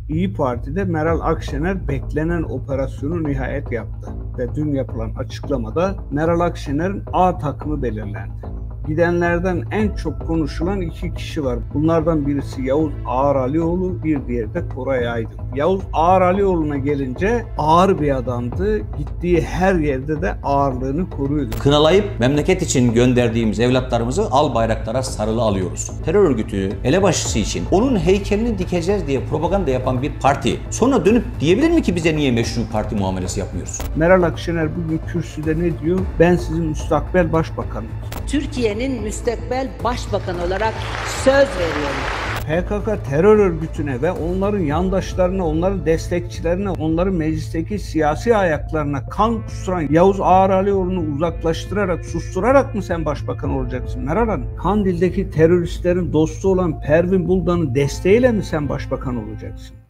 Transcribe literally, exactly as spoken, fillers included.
İyi Parti'de Meral Akşener beklenen operasyonu nihayet yaptı. Ve dün yapılan açıklamada Meral Akşener'in A takımı belirlendi. Gidenlerden en çok konuşulan iki kişi var. Bunlardan birisi Yavuz Ağaralioğlu, bir diğeri de Koray Aydın. Yavuz Ağaralioğlu'na gelince ağır bir adamdı. Gittiği her yerde de ağırlığını koruyordu. Kınalayıp memleket için gönderdiğimiz evlatlarımızı al bayraklara sarılı alıyoruz. Terör örgütü elebaşısı için onun heykelini dikeceğiz diye propaganda yapan bir parti sonra dönüp diyebilir mi ki bize niye meşru parti muamelesi yapmıyoruz? Meral Akşener bugün kürsüde ne diyor? Ben sizin müstakbel başbakanım. Türkiye'nin müstakbel başbakanı olarak söz veriyorum. P K K terör örgütüne ve onların yandaşlarına, onların destekçilerine, onların meclisteki siyasi ayaklarına kan kusturan Yavuz Ağaralioğlu'nu uzaklaştırarak, susturarak mı sen başbakan olacaksın Meral Hanım? Kandil'deki teröristlerin dostu olan Pervin Buldan'ın desteğiyle mi sen başbakan olacaksın?